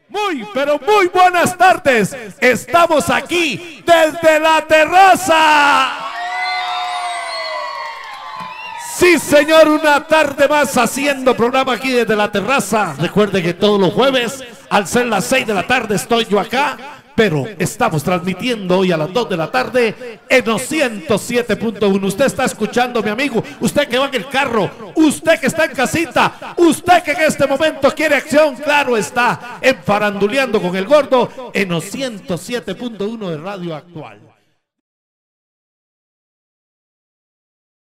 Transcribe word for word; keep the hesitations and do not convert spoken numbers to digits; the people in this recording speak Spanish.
Muy, pero muy buenas tardes. Estamos aquí desde la terraza. Sí, señor, una tarde más haciendo programa aquí desde la terraza. Recuerde que todos los jueves, al ser las seis de la tarde, estoy yo acá. Pero estamos transmitiendo hoy a las dos de la tarde en los ciento siete punto uno. Usted está escuchando, mi amigo, usted que va en el carro, usted que está en casita, usted que en este momento quiere acción, claro está, en Faranduleando con el Gordo en los ciento siete punto uno de Radio Actual.